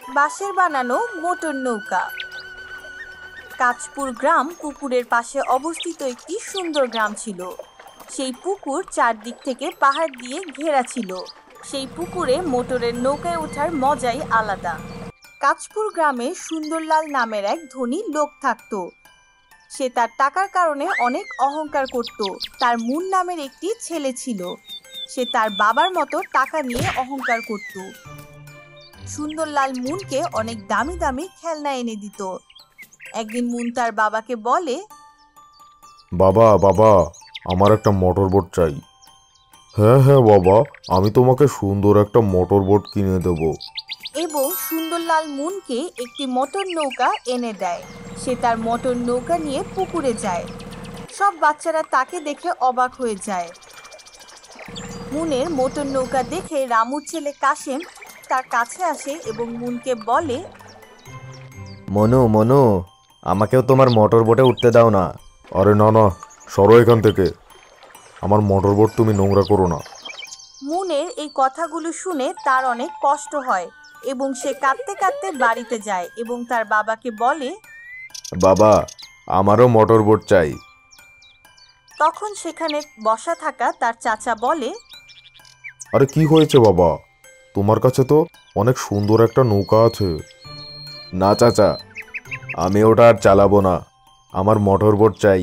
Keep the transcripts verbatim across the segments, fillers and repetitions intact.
বাঁশের বানানো মোটর নৌকা। কাঁচপুর গ্রাম পুকুরের পাশে অবস্থিত একটি সুন্দর গ্রাম ছিল। সেই পুকুর চারদিক থেকে পাহাড় দিয়ে ঘেরা ছিল। সেই পুকুরে মোটরের নৌকায় ওঠার মজাই আলাদা। কাঁচপুর গ্রামে সুন্দরলাল নামের এক ধনী লোক থাকত। সে তার টাকার কারণে অনেক অহংকার করত। তার মুন নামের একটি ছেলে ছিল। সে তার বাবার মতো টাকা নিয়ে অহংকার করত। সুন্দরলাল মুনকে অনেক দামি দামি খেলনা এনে দিত। একদিন মুন তার বাবাকে বলে, বাবা বাবা আমার একটা মোটর বোট চাই। হ্যাঁ হ্যাঁ বাবা, আমি তোমাকে সুন্দর একটা মোটর বোট কিনে দেব। এবং সুন্দরলাল মুনকে একটি মোটর নৌকা এনে দেয়। সে তার মোটর নৌকা নিয়ে পুকুরে যায়। সব বাচ্চারা তাকে দেখে অবাক হয়ে যায়। মুনের মোটর নৌকা দেখে রামুর ছেলে কাশেম তার কাছে আসে এবং মুনকে বলে, মনু মনু আমাকেও তোমার মোটর বোটে উঠতে দাও না। আরে না না, সরো এখান থেকে, আমার মোটর বোট তুমি নোংরা করো না। মুনের এই কথাগুলো শুনে তার অনেক কষ্ট হয় এবং সে কাঁদতে কাঁদতে বাড়িতে যায় এবং তার বাবাকে বলে, বাবা আমারও মোটর বোট চাই। তখন সেখানে বসা থাকা তার চাচা বলে, আরে কি হয়েছে বাবা, তোমার কাছে তো অনেক সুন্দর একটা নৌকা আছে। না চাচা, আমি ওটা আর চালাবো না, আমার মোটর বোট চাই।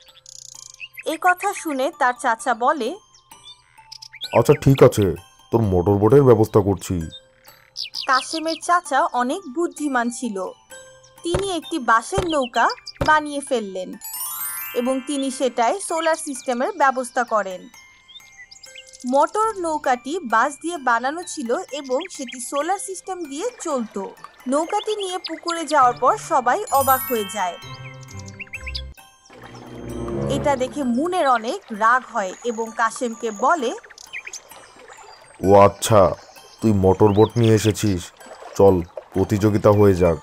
এই কথা শুনে তার চাচা বলে, আচ্ছা ঠিক আছে, তোর মোটর বোটের ব্যবস্থা করছি। কাশেমের চাচা অনেক বুদ্ধিমান ছিল। তিনি একটি বাঁশের নৌকা বানিয়ে ফেললেন এবং তিনি সেটায় সোলার সিস্টেমের ব্যবস্থা করেন। মোটর নৌকাটি বাঁশ দিয়ে বানানো ছিল এবং সেটি সোলার সিস্টেম দিয়ে চলতো। নৌকাটি নিয়ে পুকুরে যাওয়ার পর সবাই অবাক হয়ে যায়। এটা দেখে মুনের অনেক রাগ হয় এবং কাশেমকে বলে, ও আচ্ছা, তুই মোটর বোট নিয়ে এসেছিস, চল প্রতিযোগিতা হয়ে যাক।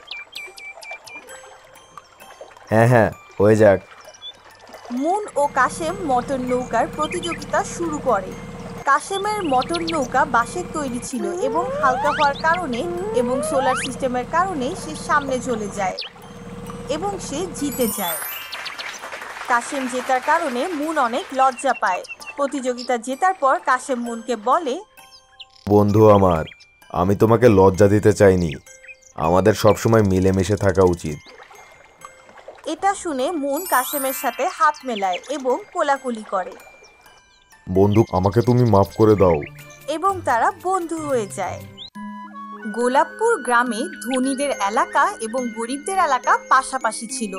হ্যাঁ হ্যাঁ হয়ে যাক। মুন ও কাশেম মোটর নৌকার প্রতিযোগিতা শুরু করে। কাশেমের মোটর নৌকা বাঁশের তৈরি ছিল এবং হালকা হওয়ার কারণে এবং সোলার সিস্টেমের কারণে সে সামনে চলে যায় এবং সে জিতে যায়। কাশেম জেতার কারণে মুন অনেক লজ্জা পায়। প্রতিযোগিতা জেতার পর কাশেম মুনকে বলে, বন্ধু আমার, আমি তোমাকে লজ্জা দিতে চাইনি, আমাদের সবসময় মিলেমিশে থাকা উচিত। এটা শুনে মুন কাশেমের সাথে হাত মেলায় এবং কোলাকুলি করে বন্ধু, আমাকে তুমি মাফ করে দাও। এবং তারা বন্ধু হয়ে যায়। গোলাপপুর গ্রামে ধনীদের এলাকা এবং গরিবদের এলাকা পাশাপাশি ছিল।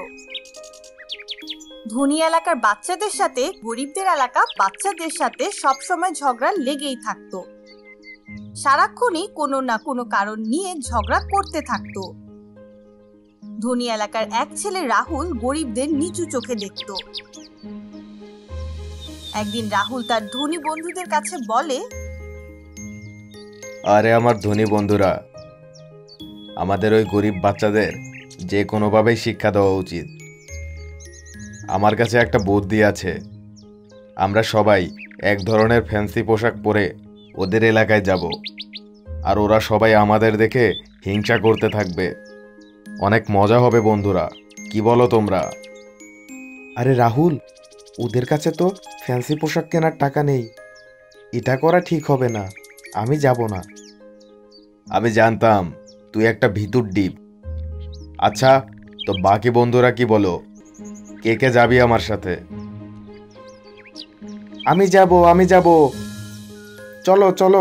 ধনী এলাকার বাচ্চাদের সাথে গরিবদের এলাকা বাচ্চাদের সাথে সবসময় ঝগড়া লেগেই থাকতো। সারাক্ষণই কোনো না কোনো কারণ নিয়ে ঝগড়া করতে থাকতো। ধনী এলাকার এক ছেলে রাহুল গরিবদের নিচু চোখে দেখত। একদিন রাহুল তার ধনী বন্ধুদের কাছে বলে, আরে আমার ধনী বন্ধুরা, আমাদের ওই গরিব বাচ্চাদের যে কোনোভাবেই শিক্ষা দেওয়া উচিত। আমার কাছে একটা বুদ্ধি আছে, আমরা সবাই এক ধরনের ফ্যান্সি পোশাক পরে ওদের এলাকায় যাব, আর ওরা সবাই আমাদের দেখে হিংসা করতে থাকবে। অনেক মজা হবে বন্ধুরা, কি বলো তোমরা? আরে রাহুল, ওদের কাছে তো ফ্যান্সি পোশাক কেনার টাকা নেই, এটা করা ঠিক হবে না, আমি যাব না। আমি জানতাম তুই একটা ভিতুর ডিপ। আচ্ছা, তো বাকি বন্ধুরা কি বলো, কে কে যাবি আমার সাথে? আমি যাব আমি যাব চলো চলো।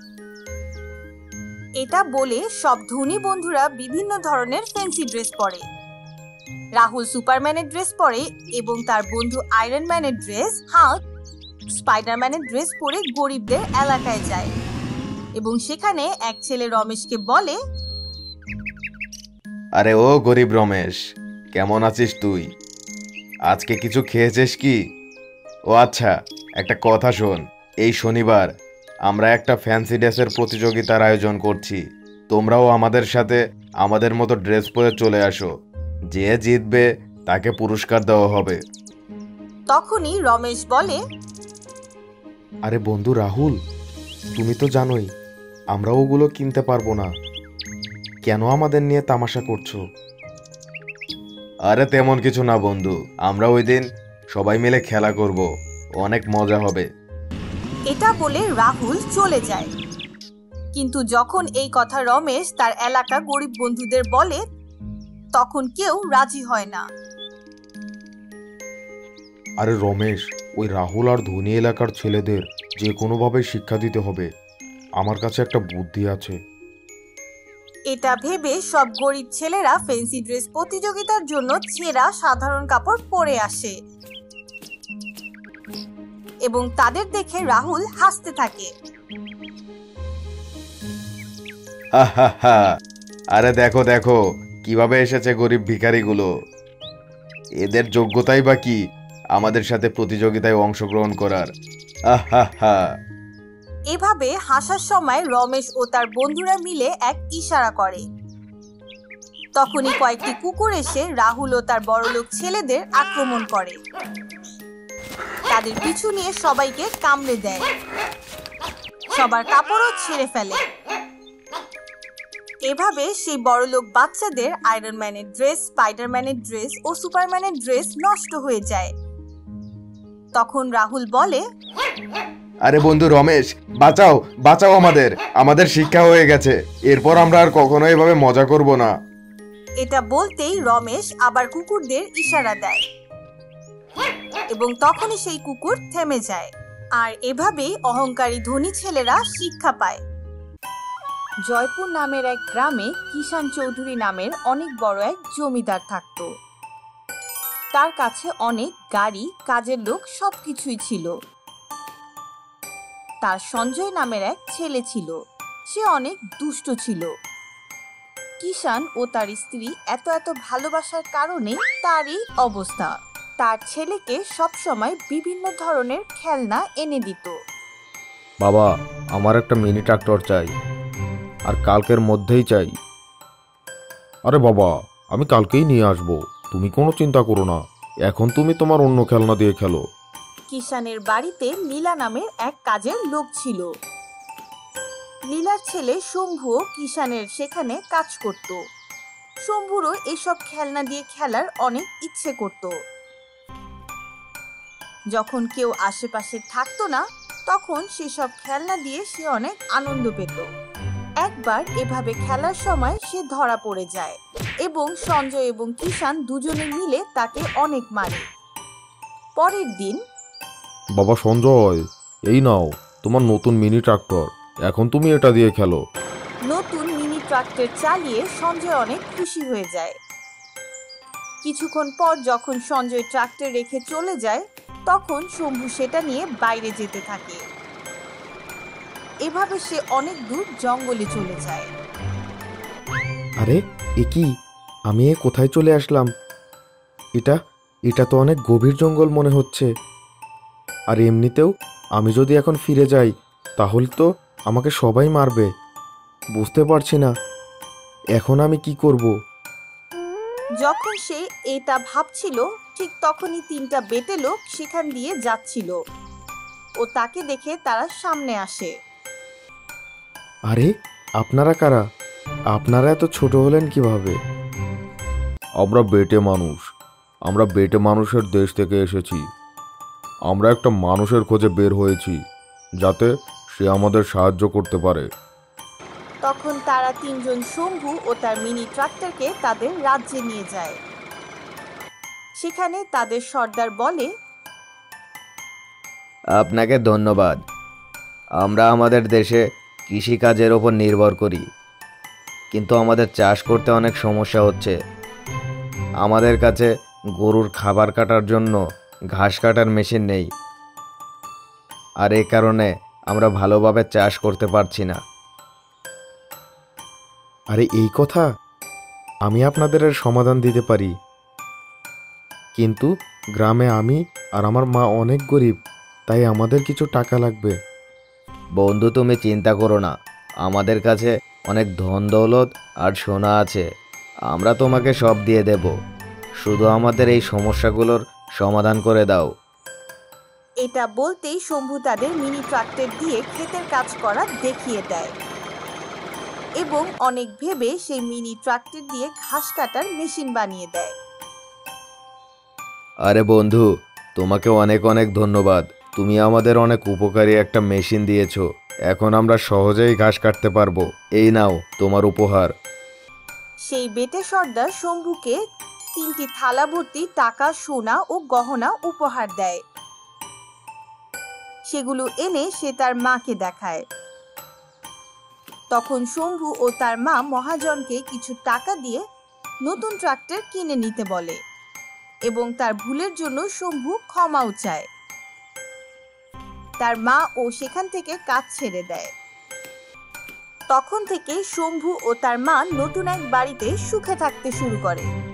এটা বলে সব ধনী বন্ধুরা বিভিন্ন ধরনের ফ্যান্সি ড্রেস পরে। রাহুল সুপারম্যানের ড্রেস পরে এবং তার বন্ধু আয়রন ম্যানের ড্রেস, হাল্ক স্পাইডারম্যানের ড্রেস পরে গরিবদের এলাকায় যায় এবং সেখানে এক ছেলে রমেশকে বলে, আরে ও গরিব রমেশ, কেমন আছিস তুই? আজকে কিছু খেয়েছিস কি? ও আচ্ছা, একটা কথা শোন, এই শনিবার আমরা একটা ফ্যান্সি ড্রেসের প্রতিযোগিতার আয়োজন করছি। তোমরাও আমাদের সাথে আমাদের মতো ড্রেস পরে চলে আসো, যে জিতবে তাকে পুরস্কার দেওয়া হবে। তখনই রমেশ বলে, আরে বন্ধু রাহুল, তুমি তো জানোই আমরা ওগুলো কিনতে পারবো না। কেন আমাদের নিয়ে তামাশা করছো? আরে তেমন কিছু না বন্ধু, আমরা ওই দিন সবাই মিলে খেলা করব, অনেক মজা হবে। এটা বলে রাহুল চলে যায়। কিন্তু যখন এই কথা রমেশ তার এলাকা গরিব বন্ধুদের বলে, তখন কেউ রাজি হয় না। আরে রমেশ, ওই রাহুল আর ধনী এলাকার ছেলেদের যে কোনোভাবে শিক্ষা দিতে হবে। আমার কাছে একটা বুদ্ধি আছে। এটা ভেবে সব গরিব ছেলেরা ফ্যান্সি ড্রেস প্রতিযোগিতার জন্য ছেঁড়া সাধারণ কাপড় পরে আসে এবং তাদের দেখে রাহুল হাসতে থাকে। হাহাহা, আরে দেখো দেখো কিভাবে এসেছে গরিব ভিখারিগুলো। এদের যোগ্যতাই বা কি আমাদের সাথে প্রতিযোগিতায় অংশগ্রহণ করার? আহাহা। এভাবে হাসার সময় রমেশ ও তার বন্ধুরা মিলে এক ইশারা করে। তখনই কয়েকটি কুকুর এসে রাহুল ও তার বড়লোক ছেলেদের আক্রমণ করে। তাদের পিছু নিয়ে সবাইকে কামড়ে দেয়, সবার কাপড়ও ছিঁড়ে ফেলে। এভাবে সেই বড়লোক বাচ্চাদের আয়রন ম্যানের ড্রেস, স্পাইডারম্যানের ড্রেস ও সুপারম্যানের ড্রেস নষ্ট হয়ে যায়। তখন রাহুল বলে, আরে বন্ধু রমেশ, বাঁচাও বাঁচাও আমাদের, আমাদের শিক্ষা হয়ে গেছে, এরপর আমরা আর কখনো এভাবে মজা করব না। এটা বলতেই রমেশ আবার কুকুরদের ইশারা দেয় এবং তখনই সেই কুকুর থেমে যায়। আর এভাবেই অহংকারী ধনী ছেলেরা শিক্ষা পায়। জয়পুর নামের এক গ্রামে কিষান চৌধুরী নামের অনেক বড় এক জমিদার থাকত। তার কাছে অনেক গাড়ি, কাজের লোক সবকিছুই ছিল। তার সঞ্জয় নামের এক ছেলে ছিল, সে অনেক দুষ্ট ছিল। কিষান ও তার স্ত্রী এত এত ভালোবাসার কারণে তার এই অবস্থা। তার ছেলেকে সবসময় বিভিন্ন ধরনের খেলনা এনে দিত। বাবা, আমার একটা মিনি ট্রাক্টর চাই, আর কালকের মধ্যেই চাই। আরে বাবা, আমি কালকেই নিয়ে আসবো, তুমি কোনো চিন্তা করো না। এখন তুমি তোমার অন্য খেলনা দিয়ে খেলো। কিষানের বাড়িতে লীলা নামের এক কাজের লোক ছিল। লীলার ছেলে শম্ভুও কিষানের সেখানে কাজ করত। শম্ভুরও এসব খেলনা দিয়ে খেলার অনেক ইচ্ছে করত। যখন কেউ আশেপাশে থাকতো না, তখন সেসব খেলনা দিয়ে সে অনেক আনন্দ পেত। একবার এভাবে খেলার সময় সে ধরা পড়ে যায় এবং সঞ্জয় এবং কিষান দুজনে মিলে তাকে অনেক মারে। পরের দিন, বাবা সঞ্জয়, এই নাও তোমার নতুন মিনি ট্রাক্টর, এখন তুমি এটা দিয়ে খেলো। নতুন মিনি ট্রাক্টর চালিয়ে সঞ্জয় অনেক খুশি হয়ে যায়। কিছুক্ষণ পর যখন সঞ্জয় ট্রাক্টর রেখে চলে যায়, তখন শম্ভু সেটা নিয়ে বাইরে যেতে থাকে। এভাবে সে অনেক দূর জঙ্গলে চলে যায়। আরে এ কি, আমি এ কোথায় চলে আসলাম? এটা এটা তো অনেক গভীর জঙ্গল মনে হচ্ছে। আর এমনিতেও আমি যদি এখন ফিরে যাই, তাহলে তো আমাকে সবাই মারবে। বুঝতে পারছি না এখন আমি কি করব। যখন সে এটা ভাবছিল, ঠিক তখনই তিনটা বেটে লোক সেখান দিয়ে যাচ্ছিল ও তাকে দেখে তারা সামনে আসে। আরে আপনারা কারা? আপনারা এত ছোট হলেন কিভাবে? আমরা বেটে মানুষ, আমরা বেটে মানুষের দেশ থেকে এসেছি। আমরা একটা মানুষের খোঁজে বের হয়েছি, যাতে সে আমাদের সাহায্য করতে পারে। তখন তারা তিনজন শম্ভু ও তার মিনি ট্রাক্টরকে তাদের রাজ্যে নিয়ে যায়। সেখানে তাদের সর্দার বলে, আপনাকে ধন্যবাদ। আমরা আমাদের দেশে কৃষিকাজের ওপর নির্ভর করি, কিন্তু আমাদের চাষ করতে অনেক সমস্যা হচ্ছে। আমাদের কাছে গরুর খাবার কাটার জন্য ঘাস কাটার মেশিন নেই, আর এই কারণে আমরা ভালোভাবে চাষ করতে পারছি না। আরে এই কথা, আমি আপনাদের এর সমাধান দিতে পারি, কিন্তু গ্রামে আমি আর আমার মা অনেক গরিব, তাই আমাদের কিছু টাকা লাগবে। বন্ধু, তুমি চিন্তা করো না, আমাদের কাছে অনেক ধন দৌলত আর সোনা আছে, আমরা তোমাকে সব দিয়ে দেব। শুধু আমাদের এই সমস্যাগুলোর সমাধান করে দাও। এটা বলতেই শম্ভু তাদের মিনি ট্রাক্টর দিয়ে ক্ষেতের কাজ করা দেখিয়ে দেয়। এবং অনেক ভেবে সেই মিনি ট্রাক্টর দিয়ে ঘাস কাটার মেশিন বানিয়ে দেয়। আরে বন্ধু, তোমাকে অনেক অনেক ধন্যবাদ। তুমি আমাদের অনেক উপকারী একটা মেশিন দিয়েছো। এখন আমরা সহজেই ঘাস কাটতে পারবো। এই নাও তোমার উপহার। সেই বেটে সর্দার শম্ভুকে তিনটি থালা ভর্তি টাকা, সোনা ও গহনা উপহার দেয়। সেগুলো এনে সে তার মাকে দেখায়। তখন শম্ভু ও তার মা মহাজনকে কিছু টাকা দিয়ে নতুন ট্রাক্টর কিনে নিতে বলে এবং তার ভুলের জন্য শম্ভু ক্ষমাও চায়। তার মা ও সেখান থেকে কাজ ছেড়ে দেয়। তখন থেকে শম্ভু ও তার মা নতুন এক বাড়িতে সুখে থাকতে শুরু করে।